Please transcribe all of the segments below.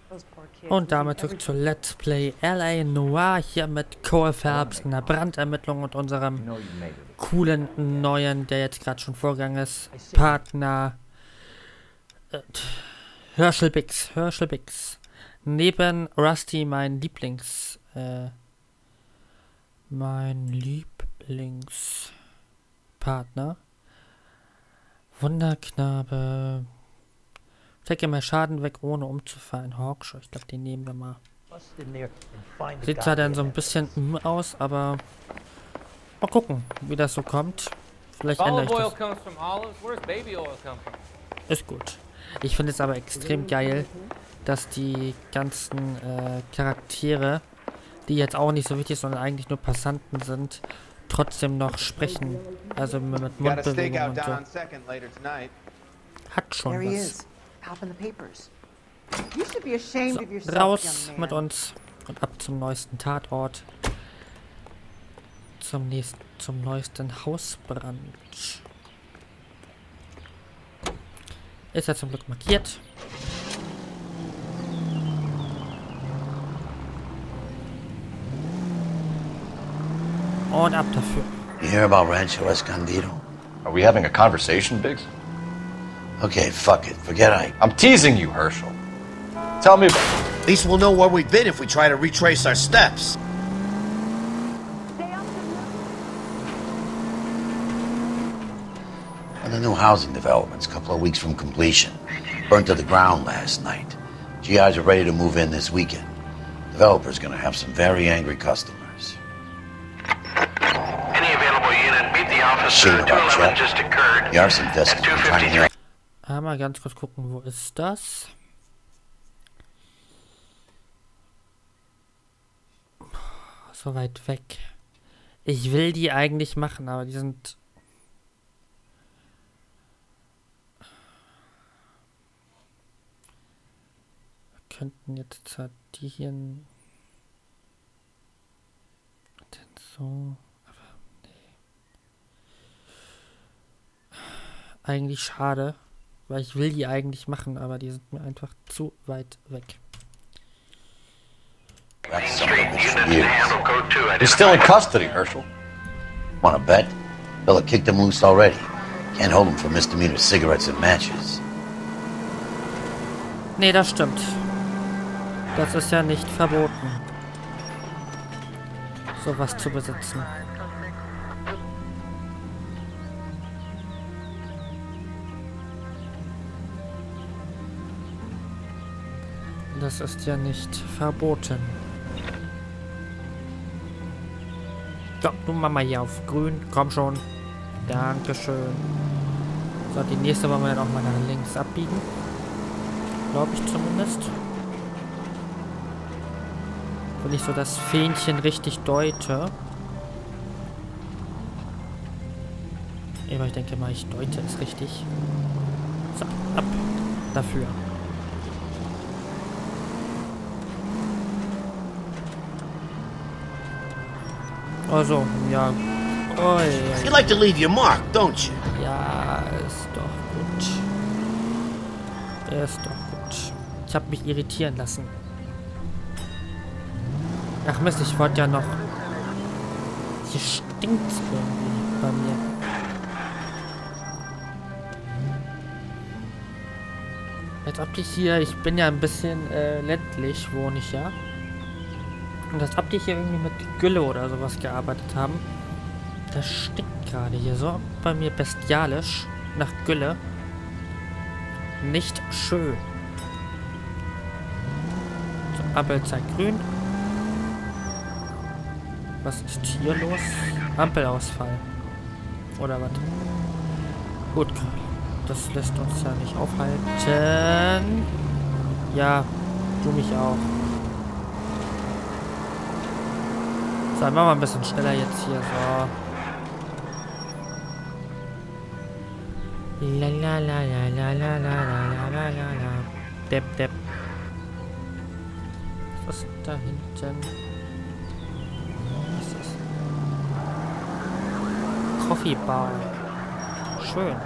Und damit zurück zu Let's Play L.A. Noire hier mit Cole Phelps, einer Brandermittlung und unserem coolen neuen, der jetzt gerade schon vorgegangen ist, Partner Herschel Biggs. Neben Rusty mein Lieblingspartner. Wunderknabe. Stecke mal Schaden weg, ohne umzufallen. Hawkshaw, ich glaube, den nehmen wir mal. Sieht zwar dann so ein bisschen aus, aber mal gucken, wie das so kommt. Vielleicht ändere ich das. Ist gut. Ich finde es aber extrem geil, dass die ganzen Charaktere, die jetzt auch nicht so wichtig, sondern eigentlich nur Passanten sind, trotzdem noch sprechen. Also mit Mundbewegung und so. Hat schon was. So, raus mit uns und ab zum neuesten Tatort. Zum neuesten Hausbrand. Ist ja zum Glück markiert. Und ab dafür. You hear about Rancho Escondido? Are we having a conversation, Biggs? Okay, fuck it. Forget I... I'm teasing you, Herschel. Tell me about... At least we'll know where we've been if we try to retrace our steps. And the new housing development's a couple of weeks from completion. Burnt to the ground last night. GIs are ready to move in this weekend. Developer's gonna have some very angry customers. Any available unit, meet the officer. 211 just occurred. The arson desk is trying to... Mal ganz kurz gucken, wo ist das? So weit weg. Ich will die eigentlich machen, aber die sind... Wir könnten jetzt die hier... Denn so... Aber nee. Eigentlich schade. Weil ich will die eigentlich machen, aber die sind mir einfach zu weit weg. He's still in custody, Herschel. Wanna bet? Bella kicked him loose already. Can't hold him for misdemeanor cigarettes and matches. Nee, das stimmt. Das ist ja nicht verboten, sowas zu besitzen. Das ist ja nicht verboten. So, nun machen wir hier auf grün. Komm schon. Dankeschön. So, die nächste wollen wir dann auch mal nach links abbiegen. Glaube ich zumindest. Wenn ich so das Fähnchen richtig deute. Aber ich denke mal, ich deute es richtig. So, ab dafür. Also, ja. Oh, ja. You like to leave your mark, don't you? Ja, ist doch gut. Ist doch gut. Ich habe mich irritieren lassen. Ach Mist, ich wollte ja noch... Hier stinkt's irgendwie bei mir. Als ob die hier... Ich bin ja ein bisschen ländlich, wohne ich ja. Und als ob die hier irgendwie mit Gülle oder sowas gearbeitet haben. Das stinkt gerade hier so bei mir bestialisch nach Gülle. Nicht schön. So, Ampel zeigt grün. Was ist hier los? Ampelausfall. Oder was? Gut, das lässt uns ja nicht aufhalten. Ja, du mich auch. So, machen wir ein bisschen schneller jetzt hier. So. La la la la la la la la la la la. Depp. Was ist da hinten? Was ist das? Coffee Bar. Schön.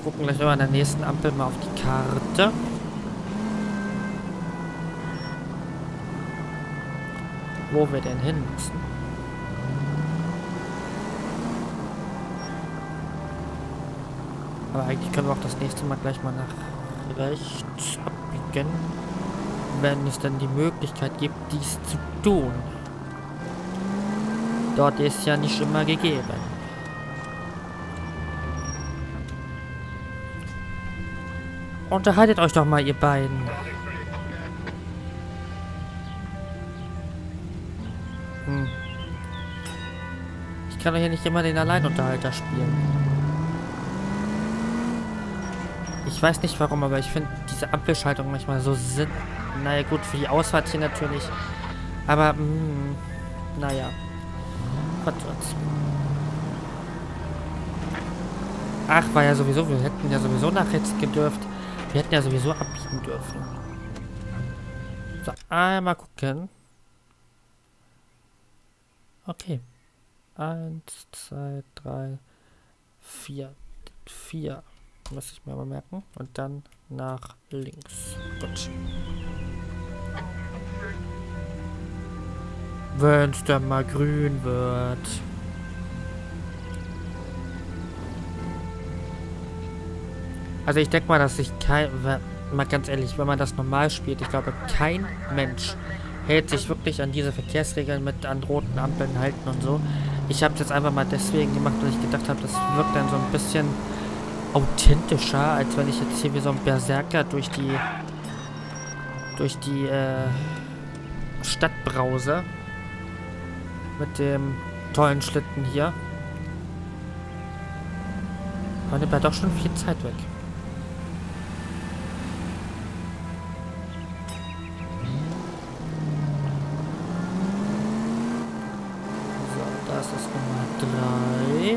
gucken gleich immer an der nächsten Ampel mal auf die Karte. Wo wir denn hin müssen. Aber eigentlich können wir auch das nächste Mal gleich mal nach rechts abbiegen, wenn es dann die Möglichkeit gibt, dies zu tun. Dort ist ja nicht immer gegeben. Unterhaltet euch doch mal, ihr beiden. Ich kann doch hier nicht immer den Alleinunterhalter spielen. Ich weiß nicht warum, aber ich finde diese Ampelschaltung manchmal so naja gut, für die Ausfahrt hier natürlich. Aber, naja. Was soll's. Ach, war ja sowieso, wir hätten ja sowieso nach rechts gedürft. Wir hätten ja sowieso abbiegen dürfen. So, einmal gucken. Okay. 1, 2, 3, 4. 4. Muss ich mir mal merken. Und dann nach links. Gut. Wenn es dann mal grün wird. Also ich denke mal, dass sich mal ganz ehrlich, wenn man das normal spielt, ich glaube, kein Mensch hält sich wirklich an diese Verkehrsregeln mit an roten Ampeln halten und so. Ich habe es jetzt einfach mal deswegen gemacht, weil ich gedacht habe, das wirkt dann so ein bisschen authentischer, als wenn ich jetzt hier wie so ein Berserker durch die Stadt brause. Mit dem tollen Schlitten hier. Aber nimmt ja doch schon viel Zeit weg. Das ist Nummer 3.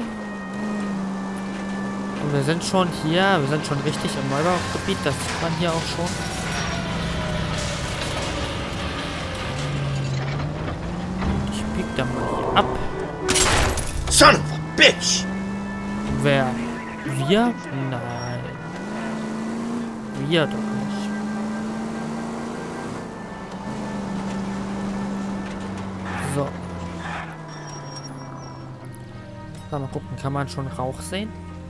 Und wir sind schon hier, wir sind schon richtig im Neubaugebiet, das sieht man hier auch schon. Und ich bieg da mal hier ab. Son of a bitch! Wer? Wir? Nein. Wir doch nicht. So. Mal gucken, kann man schon Rauch sehen?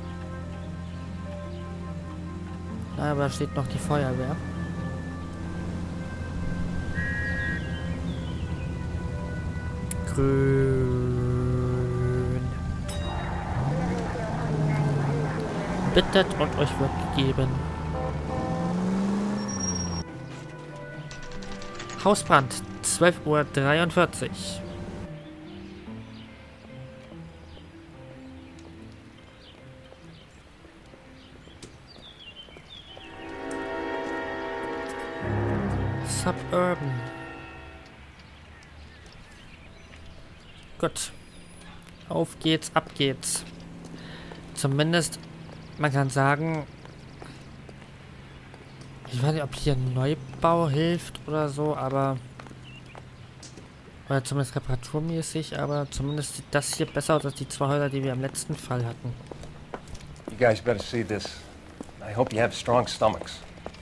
Na, aber da steht noch die Feuerwehr. Grün. Bittet und euch wird gegeben. Hausbrand, 12:43 Uhr. Suburban. Gut. Auf geht's, ab geht's. Zumindest, man kann sagen, ich weiß nicht, ob hier ein Neubau hilft oder so, aber oder zumindest reparaturmäßig, aber zumindest sieht das hier besser aus als die 2 Häuser, die wir im letzten Fall hatten. You guys better see this. I hope you have strong stomachs.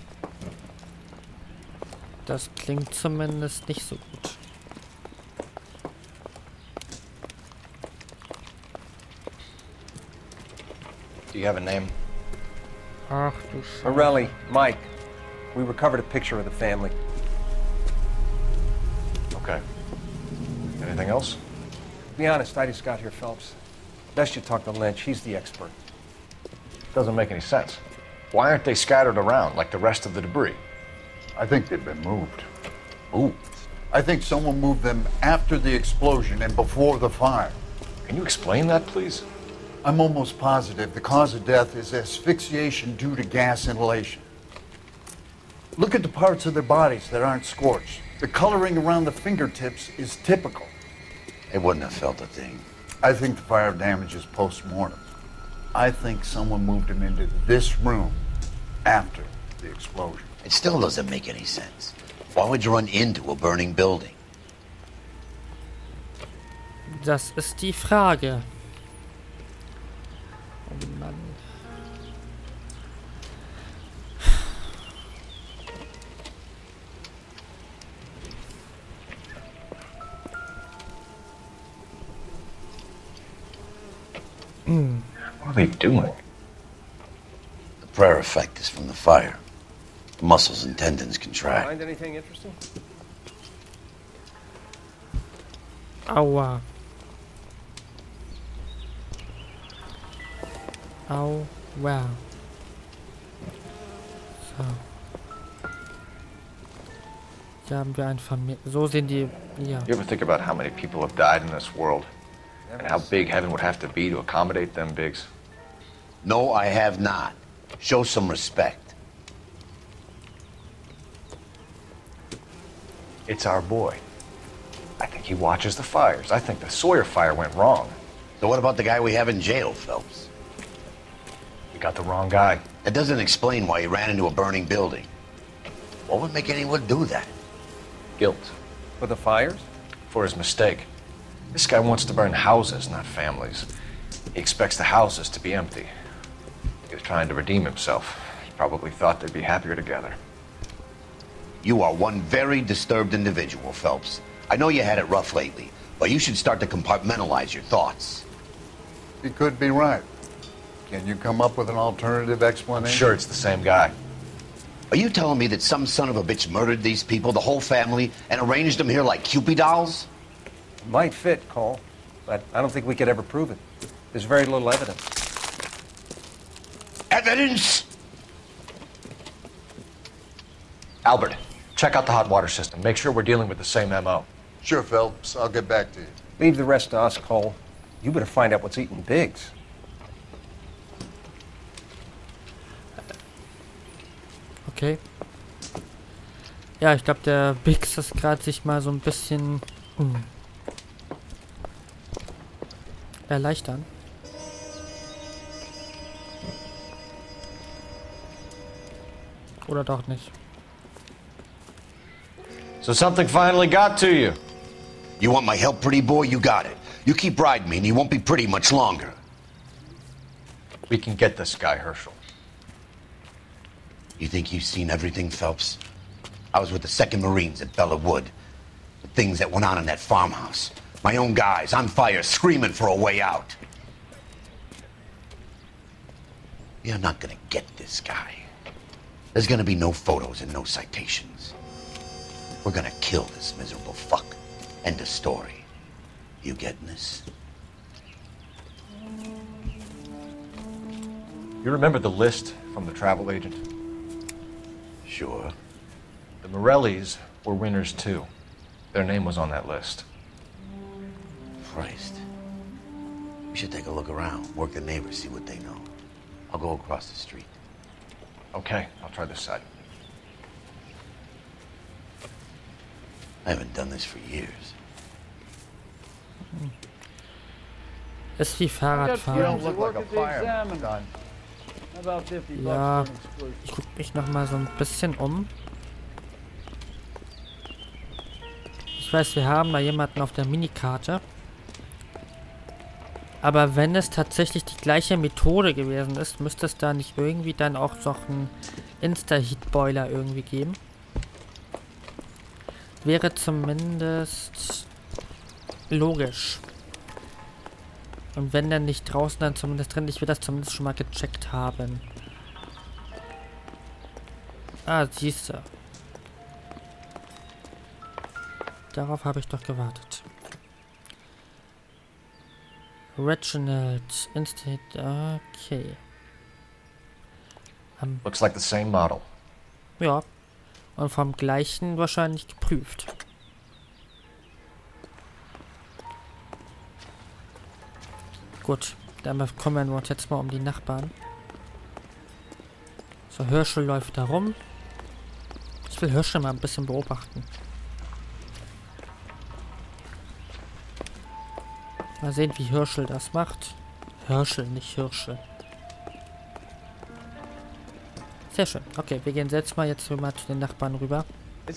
Das klingt zumindest nicht so gut. Do you have a name? Ach du Scheiße. Morelli, Mike. We recovered a picture of the family. Okay. Anything else? Be honest, I just got here, Phelps. Best you talk to Lynch. He's the expert. Doesn't make any sense. Why aren't they scattered around like the rest of the debris? I think they've been moved. Ooh. I think someone moved them after the explosion and before the fire. Can you explain that, please? I'm almost positive the cause of death is asphyxiation due to gas inhalation. Look at the parts of their bodies that aren't scorched. The coloring around the fingertips is typical. They wouldn't have felt a thing. I think the fire damage is post-mortem. I think someone moved them into this room after the explosion. It still doesn't make any sense. Why would you run into a burning building? Das ist die Frage. Oh Mann. What are they doing? The prayer effect is from the fire. The muscles and tendons contract. Find anything interesting? Aua. Aua. So. Hier haben wir ein Familie. So sehen die. Ja. You ever think about how many people have died in this world? And how big heaven would have to be to accommodate them bigs? No, I have not. Show some respect. It's our boy. I think he watches the fires. I think the Sawyer fire went wrong. So what about the guy we have in jail, Phelps? We got the wrong guy. That doesn't explain why he ran into a burning building. What would make anyone do that? Guilt. For the fires? For his mistake. This guy wants to burn houses, not families. He expects the houses to be empty. He was trying to redeem himself. He probably thought they'd be happier together. You are one very disturbed individual, Phelps. I know you had it rough lately, but you should start to compartmentalize your thoughts. He could be right. Can you come up with an alternative I'm explanation? sure it's the same guy. Are you telling me that some son of a bitch murdered these people, the whole family, and arranged them here like Cupid dolls? Might fit, Cole, but I don't think we could ever prove it. There's very little evidence. Evidence? Albert, check out the hot water system. Make sure we're dealing with the same MO. Sure, Phelps. I'll get back to you. Leave the rest to us, Cole. You better find out what's eating Biggs. Okay. Ja, ich glaube, der Biggs ist gerade sich mal so ein bisschen erleichtern. Oder doch nicht. So something finally got to you. You want my help, pretty boy? You got it. You keep riding me and you won't be pretty much longer. We can get this guy, Herschel. You think you've seen everything, Phelps? I was with the 2nd Marines at Bella Wood. The things that went on in that farmhouse. My own guys on fire, screaming for a way out. You're not gonna get this guy. There's gonna be no photos and no citations. We're gonna kill this miserable fuck. End of story. You getting this? You remember the list from the travel agent? Sure. The Morellis were winners too. Their name was on that list. Christ. We should take a look around, work the neighbors, see what they know. I'll go across the street. Okay, I'll try this side. I haven't done this for years. Ist wie You Fahrradfahren. don't look like a fireman, son. Ja, ich gucke mich noch mal so ein bisschen um. Ich weiß, wir haben da jemanden auf der Minikarte. Aber wenn es tatsächlich die gleiche Methode gewesen ist, müsste es da nicht irgendwie dann auch noch einen Insta-Heat-Boiler irgendwie geben. Wäre zumindest logisch. Und wenn dann nicht draußen, dann zumindest drin. Ich will das zumindest schon mal gecheckt haben. Ah, siehst du. Darauf habe ich doch gewartet. Reginald Instant. Okay. Looks like the same model. Ja. Und vom gleichen wahrscheinlich geprüft. Gut, dann kümmern wir uns jetzt mal um die Nachbarn. So, Herschel läuft da rum. Ich will Herschel mal ein bisschen beobachten. Mal sehen, wie Herschel das macht. Herschel, nicht Hirschel. Sehr schön. Okay, wir gehen jetzt mal zu den Nachbarn rüber.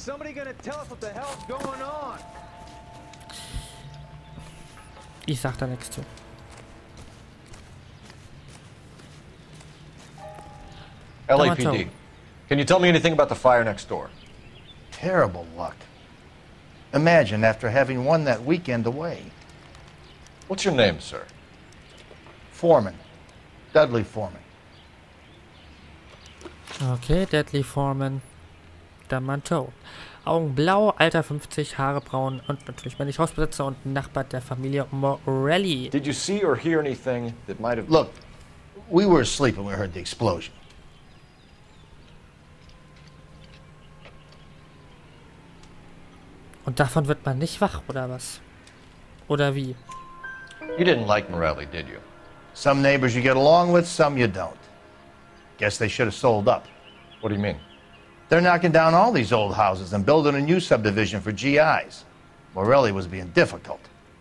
Ich sag da nichts zu. LAPD. Can you tell me anything about the fire next door? Terrible luck. Imagine after having won that weekend away. What's your name, sir? Foreman. Dudley Foreman. Okay, Dudley Foreman. Der Mann tot. Augen blau, Alter 50, Haare braun und natürlich männlich Hausbesitzer und Nachbar der Familie Morelli. Did you see or hear anything that might have... Look, we were asleep when we heard the explosion. Und davon wird man nicht wach, oder was? Oder wie? You didn't like Morelli, did you? Some neighbors you get along with, some you don't. Guess they should have sold up. What do you mean? They're knocking down all these old houses and building a new subdivision for GIs. Morelli was being difficult.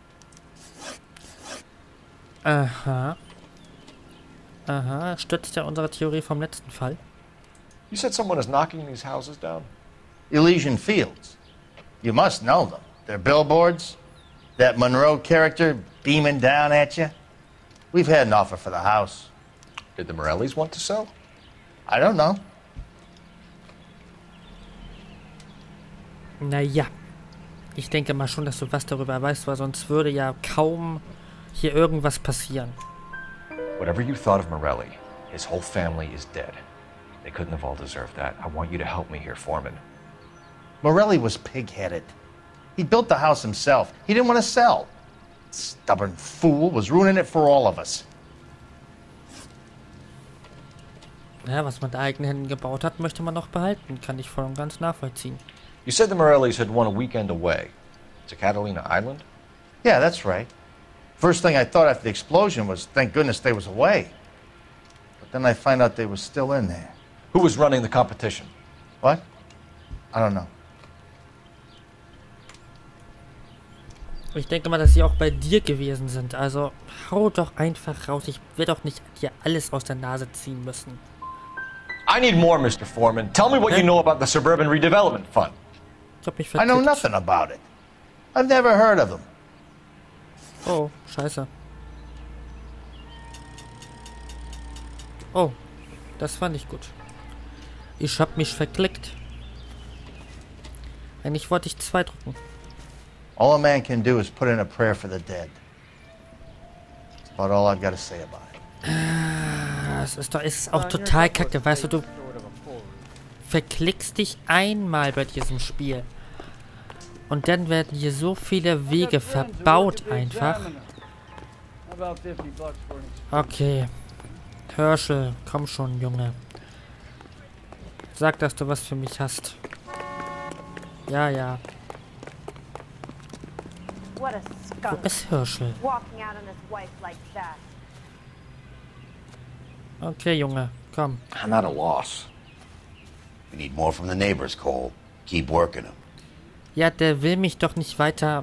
Aha. Aha, stützt ja unsere Theorie vom letzten Fall. You said someone is knocking these houses down? Elysian Fields. You must know them. They're billboards. That Monroe character beaming down at you. We've had an offer for the house. Did the Morellis want to sell? I don't know. Naja. Ich denke mal schon, dass du was darüber weißt, weil sonst würde ja kaum hier irgendwas passieren. Whatever you thought of Morelli, his whole family is dead. They couldn't have all deserved that. I want you to help me here, Foreman. Morelli was pig-headed. He built the house himself. He didn't want to sell. Stubborn fool was ruining it for all of us. Ja, was man mit eigenen Händen gebaut hat, möchte man noch behalten. Kann ich voll und ganz nachvollziehen. You said the Morellis had won a weekend away to Catalina Island? Yeah, that's right. First thing I thought after the explosion was, thank goodness they was away. But then I find out they was still in there. Who was running the competition? What? I don't know. Ich denke mal, dass sie auch bei dir gewesen sind. Also, hau doch einfach raus. Ich will doch nicht dir alles aus der Nase ziehen müssen. I need more, Mr. Foreman. Tell me what you know about the Suburban Redevelopment Fund. Ich hab mich I know vertippt. nothing about it. I've never heard of them. Oh, scheiße. Oh, das war nicht gut. Ich hab mich verklickt. Eigentlich wollte ich 2 drücken. All a man can do is put in a prayer for the dead. That's about all I've got to say about it. Das ist auch total kacke, weißt du, du verklickst dich einmal bei diesem Spiel. Und dann werden hier so viele Wege verbaut einfach. Okay. Herschel, komm schon, Junge. Sag, dass du was für mich hast. Ja, ja. What a Wo skunk, ist Herschel? walking out on his wife like that. Okay, Junge, komm. I'm at a loss. We need more from the neighbors, Cole. Keep working them. Ja, der will mich doch nicht weiter...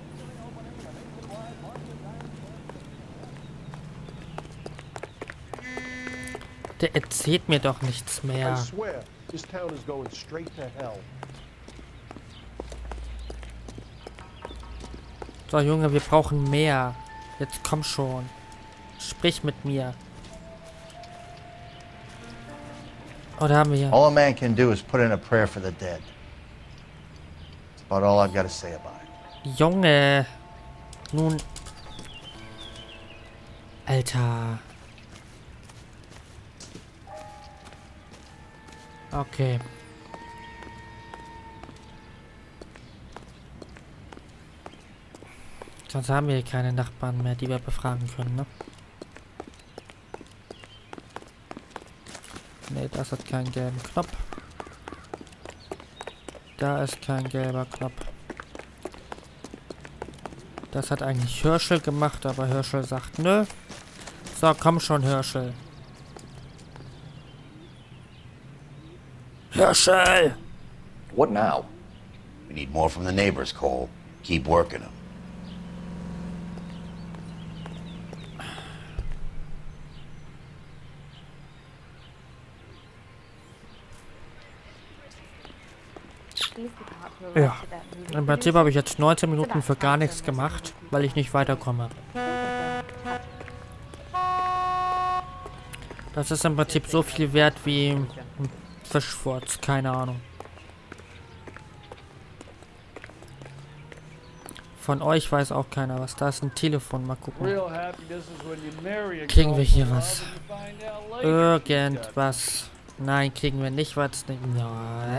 Der erzählt mir doch nichts mehr. swear, this town is going straight to hell. So, Junge, wir brauchen mehr. Jetzt komm schon. Sprich mit mir. Oder haben wir hier... All a man can do is put in a prayer for the dead. That's about all I've got to say about it. Junge. Nun... Alter. Okay. Sonst haben wir hier keine Nachbarn mehr, die wir befragen können, ne? Ne, das hat keinen gelben Knopf. Da ist kein gelber Knopf. Das hat eigentlich Herschel gemacht, aber Herschel sagt nö. So, komm schon, Herschel. Herschel! What now? We need more from the neighbors, Cole. Keep working them. Ja, im Prinzip habe ich jetzt 19 Minuten für gar nichts gemacht, weil ich nicht weiterkomme. Das ist im Prinzip so viel wert wie ein Fischfurz, keine Ahnung. Von euch weiß auch keiner was. Da ist ein Telefon. Mal gucken. Kriegen wir hier was? Irgendwas. Nein, kriegen wir nicht was. No.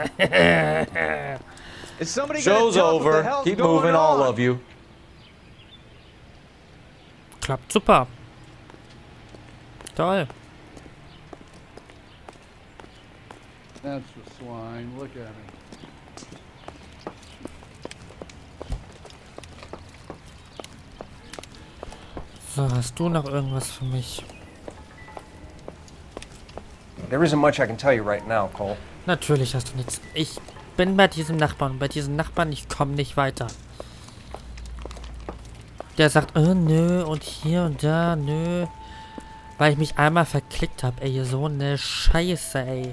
Show's over. Keep moving, all of you. Klappt super. Toll. That's the swine. Look at him. So, hast du noch irgendwas für mich? There isn't much I can tell you right now, Cole. Natürlich hast du nichts. Ich bin bei diesem Nachbarn. Bei diesem Nachbarn, ich komme nicht weiter. Der sagt, nö, und hier und da, nö. Weil ich mich einmal verklickt habe, ey, so eine Scheiße, ey.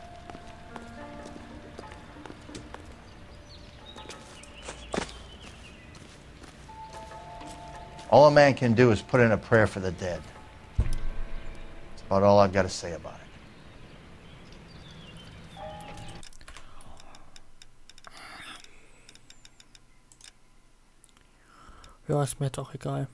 All a man can do is put in a prayer for the dead. That's about all I've got to say about it. Ja, ist mir jetzt auch egal.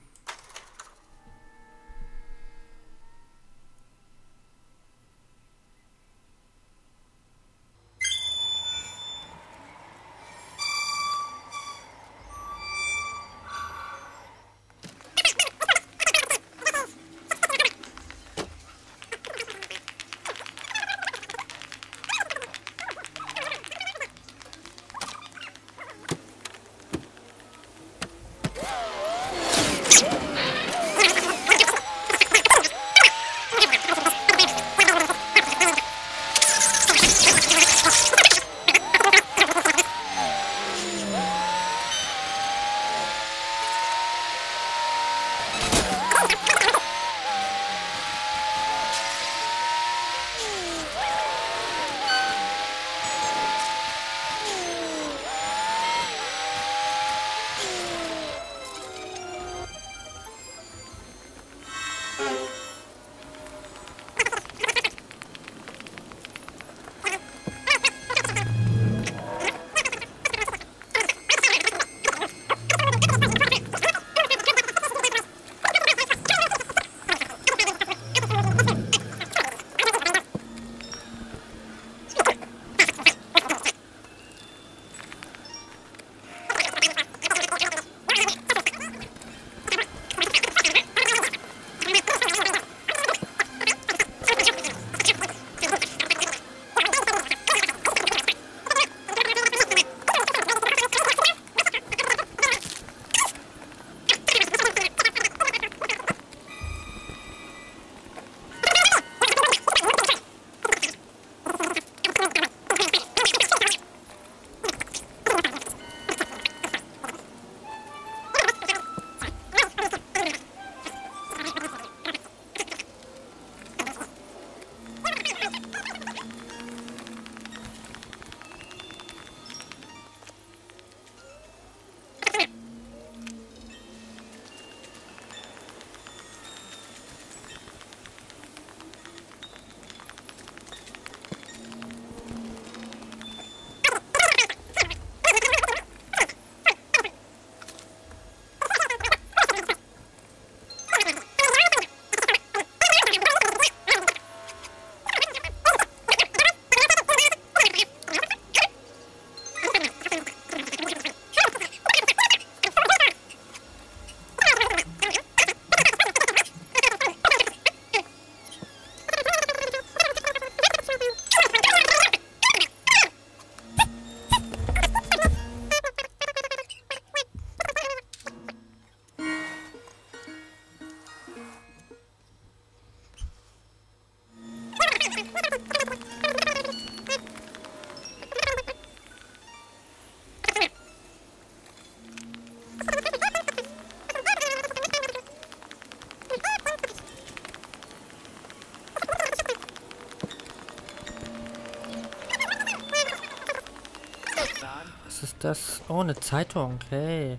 Was ist das? Oh, eine Zeitung. Hey.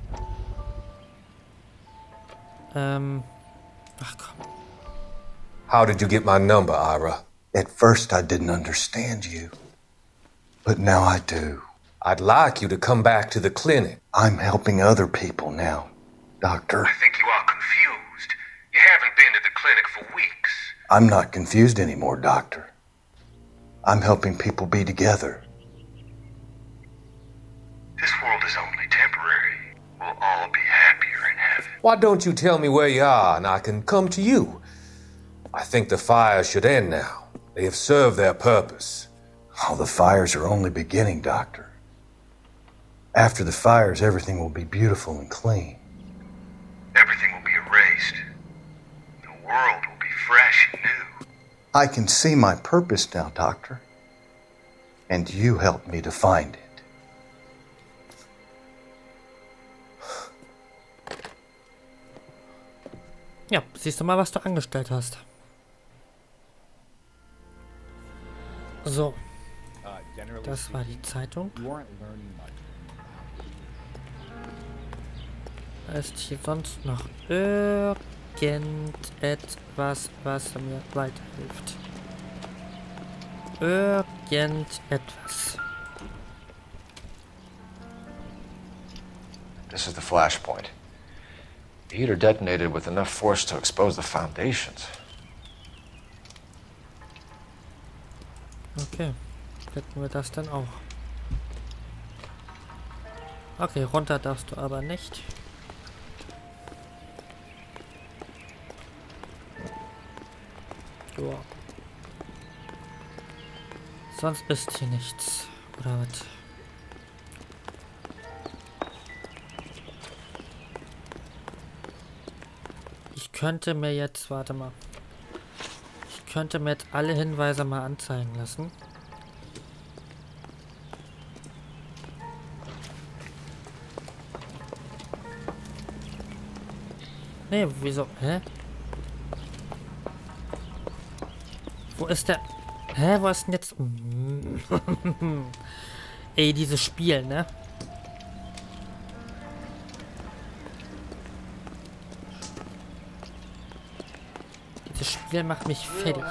Ach komm. How did you get my number, Ira? At first I didn't understand you, but now I do. I'd like you to come back to the clinic. I'm helping other people now, Doctor. I think you are confused. You haven't been to the clinic for weeks. I'm not confused anymore, Doctor. I'm helping people be together. This world is only temporary. We'll all be happier in heaven. Why don't you tell me where you are and I can come to you? I think the fires should end now. They have served their purpose. Oh, the fires are only beginning, Doctor. After the fires, everything will be beautiful and clean. Everything will be erased. The world will be fresh and new. I can see my purpose now, Doctor. And you helped me to find it. Ja, siehst du mal, was du angestellt hast. So. Das war die Zeitung. Ist hier sonst noch irgendetwas, was mir weiterhilft? Irgendetwas. This is the flashpoint. The heater detonated with enough force to expose the foundations. Okay. Hätten wir das dann auch. Okay, runter darfst du aber nicht. Joa. Sonst ist hier nichts. Oder was? Ich könnte mir jetzt, warte mal. Ich könnte mir jetzt alle Hinweise mal anzeigen lassen. Nee, wieso? Hä? Wo ist der? Hä, wo ist denn jetzt? Ey, dieses Spiel, ne? Dieses Spiel macht mich fertig.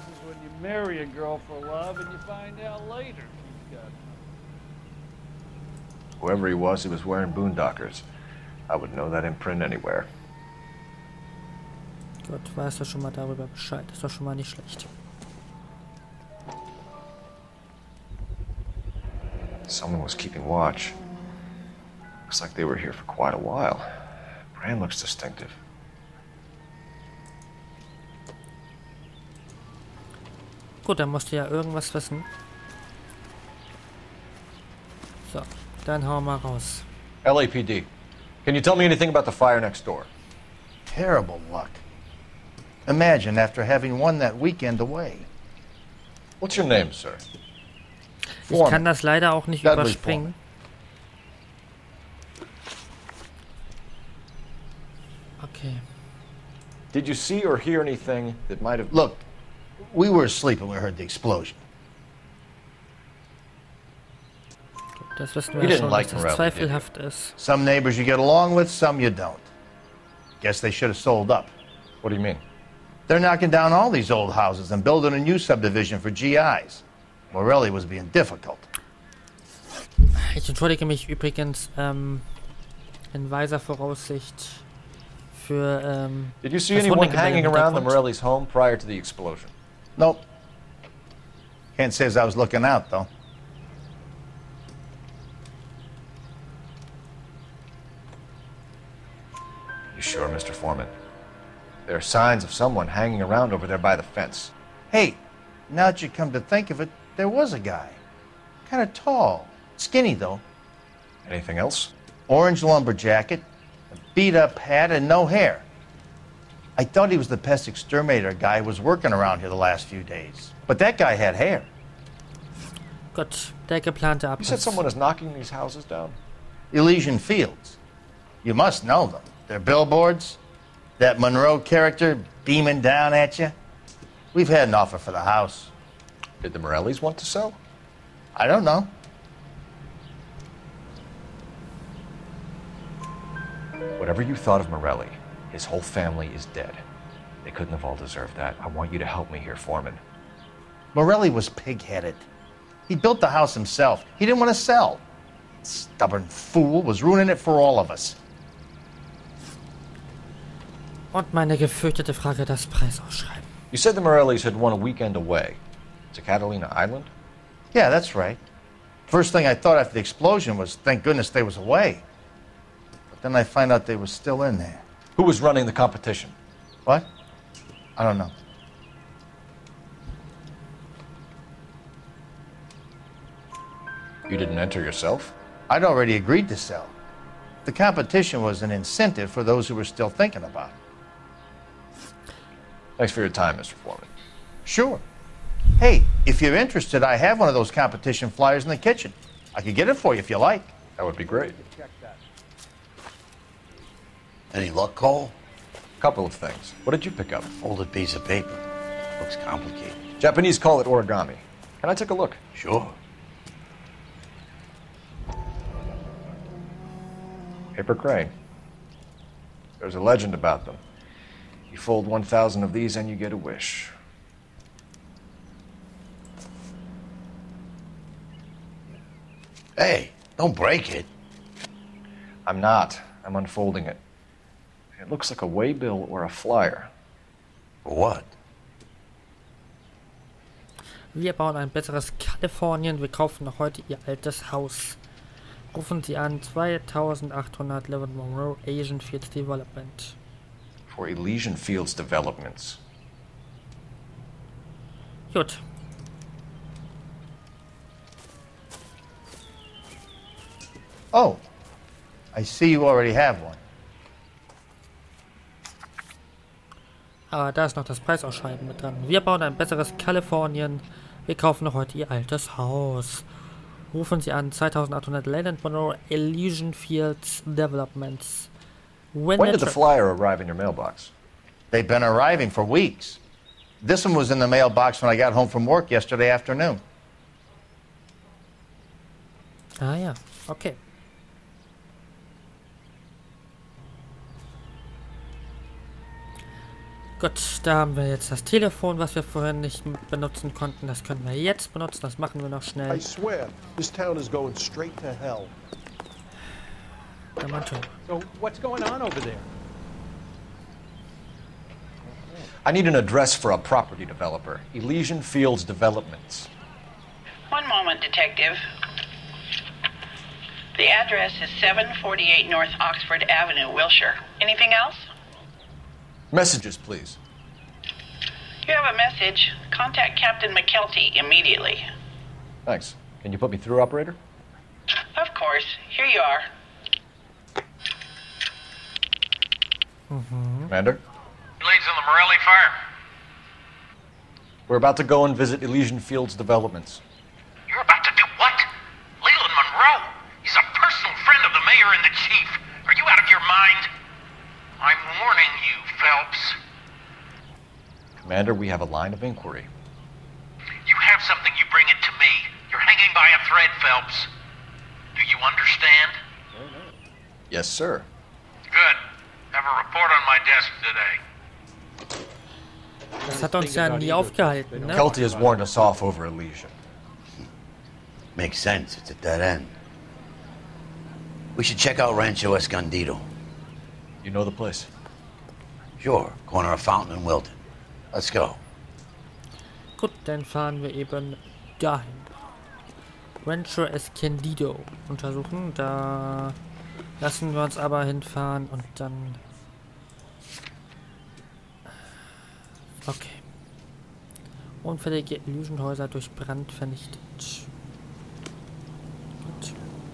Whoever he was wearing boondockers. I would know that imprint anywhere. Gut, weißt du schon mal darüber Bescheid. Ist doch schon mal nicht schlecht. Someone was keeping watch. Looks like they were here for quite a while. Brand looks distinctive. Gut, dann musst du ja irgendwas wissen. So, dann hauen wir mal raus. LAPD. Can you tell me anything about the fire next door? Terrible luck. Imagine after having won that weekend away. What's your name, sir? Ich kann das leider auch nicht überspringen. Okay. Did you see or hear anything that might have... Look, we were asleep when we heard the explosion. Das wissen wir ja schon, dass das zweifelhaft ist. Some neighbors you get along with, some you don't. Guess they should have sold up. What do you mean? They're knocking down all these old houses and building a new subdivision for GIs. Morelli was being difficult. Ich entschuldige mich übrigens in weiser Voraussicht für Did you see anyone hanging around the Morelli's home prior to the explosion? Nope. Can't say as I was looking out, though. You sure, Mr. Foreman? There are signs of someone hanging around over there by the fence. Hey, now that you come to think of it, there was a guy. Kind of tall. Skinny, though. Anything else? Orange lumber jacket, a beat-up hat, and no hair. I thought he was the pest exterminator guy who was working around here the last few days. But that guy had hair. Gut, der geplante Abriss. You said someone is knocking these houses down? Elysian Fields. You must know them. They're billboards. That Monroe character beaming down at you. We've had an offer for the house. Did the Morellis want to sell? I don't know. Whatever you thought of Morelli, his whole family is dead. They couldn't have all deserved that. I want you to help me here, Foreman. Morelli was pig-headed. He built the house himself. He didn't want to sell. stubborn fool was ruining it for all of us. Und meine gefürchtete Frage, das Preisausschreiben. You said the Morellis had won a weekend away to Catalina Island? Yeah, that's right. First thing I thought after the explosion was, thank goodness they was away. But then I find out they were still in there. Who was running the competition? What? I don't know. You didn't enter yourself? I'd already agreed to sell. The competition was an incentive for those who were still thinking about it. Thanks for your time, Mr. Foreman. Sure. Hey, if you're interested, I have one of those competition flyers in the kitchen. I could get it for you if you like. That would be great. Any luck, Cole? Couple of things. What did you pick up? Folded piece of paper. Looks complicated. Japanese call it origami. Can I take a look? Sure. Paper crane. There's a legend about them. You fold 1,000 of these and you get a wish. Hey, don't break it. I'm not. I'm unfolding it. It looks like a waybill or a flyer. For what? Wir bauen ein besseres Kalifornien. Wir kaufen noch heute Ihr altes Haus. Rufen Sie an 2800 Level Monroe Asian Fields Development. For Elysian Fields Developments. Gut. Oh, I see you already have one. Aber da ist noch das Preisausschreiben mit dran. Wir bauen ein besseres Kalifornien. Wir kaufen noch heute Ihr altes Haus. Rufen Sie an 2800 Leyland Monroe Elysian Fields Developments. When did the flyer arrive in your mailbox? They've been arriving for weeks. This one was in the mailbox when I got home from work yesterday afternoon. Ah ja, okay. Gut, da haben wir jetzt das Telefon, was wir vorhin nicht benutzen konnten. Das können wir jetzt benutzen. Das machen wir noch schnell. I swear, this town is going straight to hell. Der Manto. So, what's going on over there? I need an address for a property developer. Elysian Fields Developments. One moment, Detective. The address is 748 North Oxford Avenue, Wilshire. Anything else? Messages, please. You have a message. Contact Captain McKelty immediately. Thanks. Can you put me through, operator? Of course. Here you are. Commander? Leads on the Morelli fire. We're about to go and visit Elysian Fields Developments. You're about to do what? Leland Monroe? He's a personal friend of the mayor and the chief. Are you out of your mind? I'm warning you, Phelps. Commander, we have a line of inquiry. You have something, you bring it to me. You're hanging by a thread, Phelps. Do you understand? Yes, sir. Good. Have a report on my desk today. Das hat uns ja nie aufgehalten, ne? Kelty has warned us off over Elysian. Makes sense. It's at that end. We should check out Rancho Escondido. You know the place? Sure. Corner of Fountain and Wilton. Let's go. Gut, dann fahren wir eben dahin. Rancho Escondido untersuchen. Da lassen wir uns aber hinfahren und dann... Okay. Unfällige Illusionhäuser durch Brand vernichtet. Gut.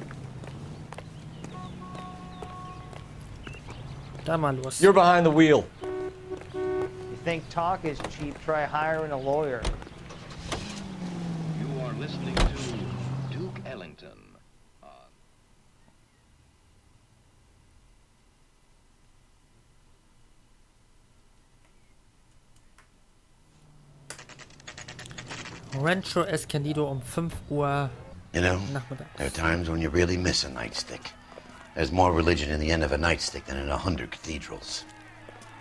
Da mal los. You're behind the wheel. You think talk is cheap, try hiring a lawyer. You are listening to Duke Ellington. Rancho Escondido um 5 Uhr You know, nachmittags. there are times when you really miss a nightstick. There's more religion in the end of a nightstick than in 100 cathedrals.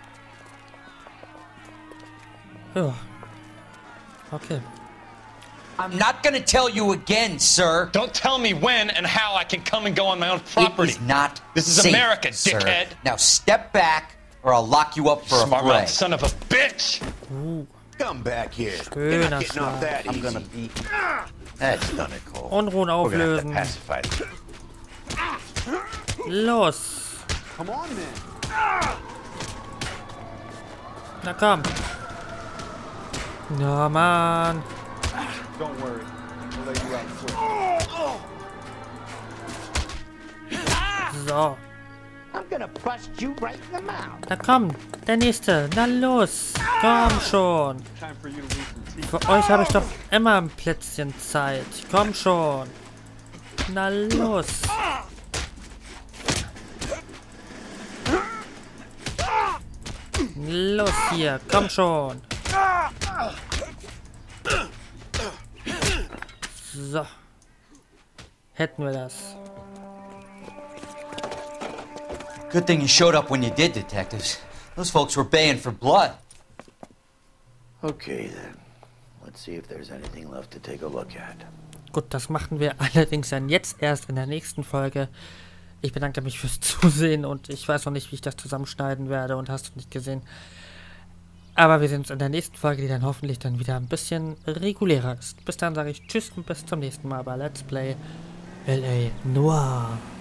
Ja. Okay. I'm not gonna tell you again, sir. Don't tell me when and how I can come and go on my own property. It is not This is safe, America, sir. dickhead. Now step back, or I'll lock you up for a Smart fray. mouth son of a bitch. Come back here. You're not Schöner getting off Schlag. that I'm easy. gonna beat you. That's done it, Cole. Unruhen We're gonna have to auflösen. pacify them. Los. Come on, man. Na komm. Na, Mann. Don't worry. We'll lay you out quick. So. I'm gonna bust you right in the mouth. Na komm, der nächste. Na los. Komm schon. Time for you to lose some teeth. Für euch habe ich doch immer ein Plätzchen Zeit. Komm schon. Na los. Los hier, komm schon. So. Hätten wir das. Good thing you showed up when you did, detectives. Those folks were baying for blood. Okay, then. Let's see if there's anything left to take a look at. Gut, das machen wir allerdings dann jetzt erst in der nächsten Folge. Ich bedanke mich fürs Zusehen und ich weiß noch nicht, wie ich das zusammenschneiden werde und hast du nicht gesehen. Aber wir sehen uns in der nächsten Folge, die dann hoffentlich dann wieder ein bisschen regulärer ist. Bis dann sage ich Tschüss und bis zum nächsten Mal bei Let's Play L.A. Noire.